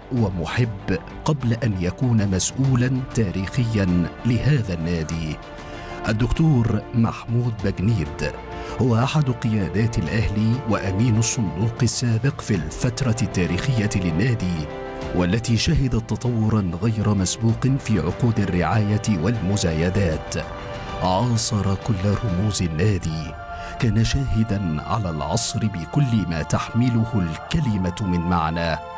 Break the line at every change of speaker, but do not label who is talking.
ومحب قبل أن يكون مسؤولا تاريخيا لهذا النادي. الدكتور محمود بجنيد هو أحد قيادات الأهلي وأمين الصندوق السابق في الفترة التاريخية للنادي، والتي شهدت تطورا غير مسبوق في عقود الرعاية والمزايدات. عاصر كل رموز النادي، كان شاهدا على العصر بكل ما تحمله الكلمة من معنى،